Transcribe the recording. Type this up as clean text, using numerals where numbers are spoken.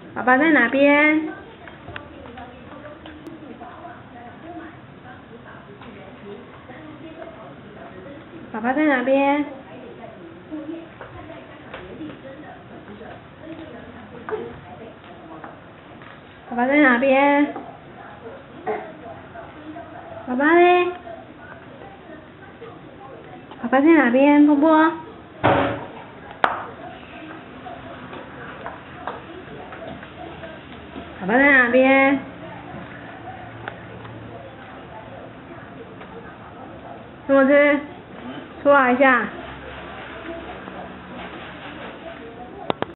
爸爸在哪边？爸爸在哪边？爸爸在哪边？爸爸嘞？爸爸在哪边？波波？爸爸在哪边？怎么吃？出来一下。